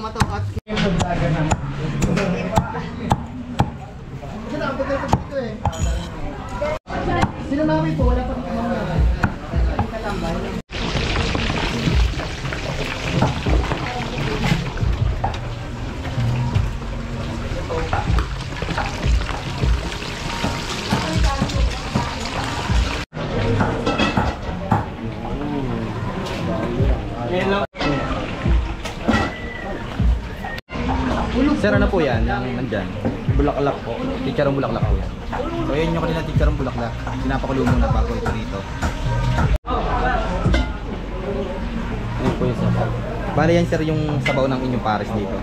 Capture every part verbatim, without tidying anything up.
matakat. Sila, ang pagkakot dito eh. Sila namin po, wala pa rin mga kalambay. Sir, ano po yan? Yung nandyan? Bulaklak po. Chicharong bulaklak po yan. So yun yung kanina chicharong bulaklak. Pinapakulo muna bago ito dito. Ayun po yung sabaw. Bale yan sir yung sabaw ng inyong pares dito.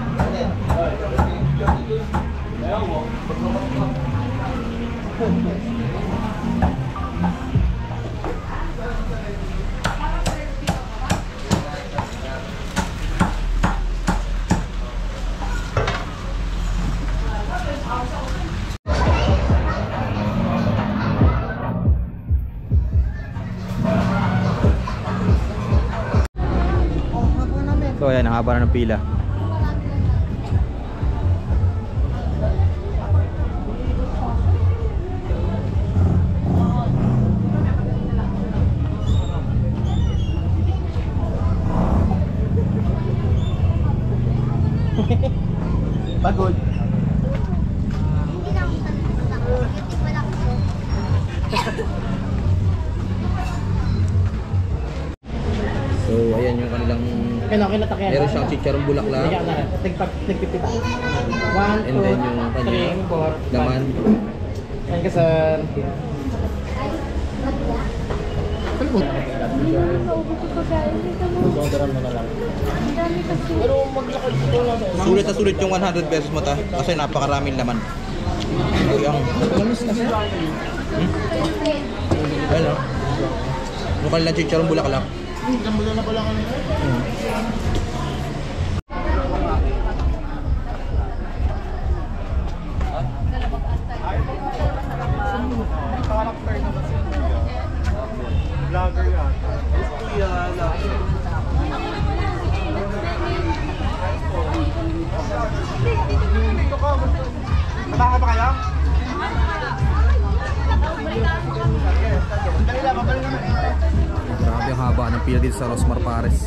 So ayan, ang haba na ng pila. Pagod. So ayan yung kanilang meron siyang chicharong bulaklak. One, And then yung kanyang laman. Ayan ka sir. Sulit na sulit yung one hundred pesos mo ta kasi napakaraming laman. Yung hmm? Ano? Yung kanilang chicharong bulaklak. Gambulan na pala kami. Vlogger yan. Kuya lang. Dito ka. Mataka pa kaya? Dali lang, babalik naman. Grabe ang haba ng pila dito sa Rosmar Pares.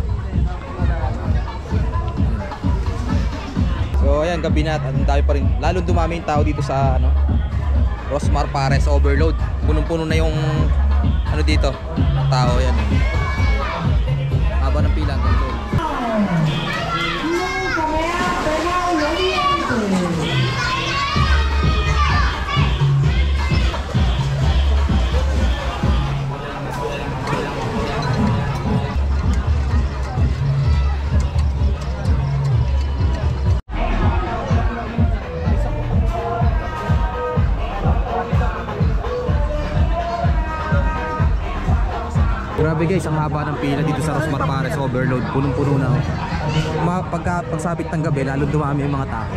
So ayan, gabi na at ang dami pa rin. Lalo dumami yung tao dito sa ano, Rosmar Pares overload. Punong-puno na yung ano dito, tao yan. Haba ng pila hanggang doon. Grabe guys, ang haba ng pila dito sa Rosmar Pares overload. Punong-puno na. Oh. Pagka pagsapit ng gabi, lalo dumami yung mga tao.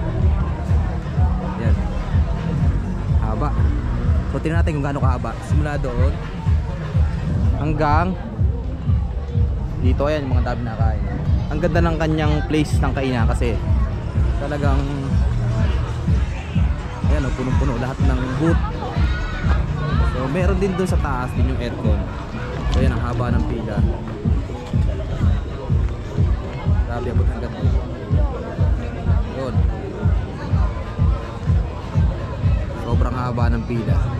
Yan. Haba. So tingnan natin kung gaano kahaba. Simula doon hanggang dito. Ayan yung mga dami na kain. Ang ganda ng kanyang place ng kainan kasi talagang ayan oh, punong-puno lahat ng booth. So meron din doon sa taas din yung aircon. So yan ang haba ng pila. Grabe, abot hanggang doon. Yun. Sobrang haba ng pila.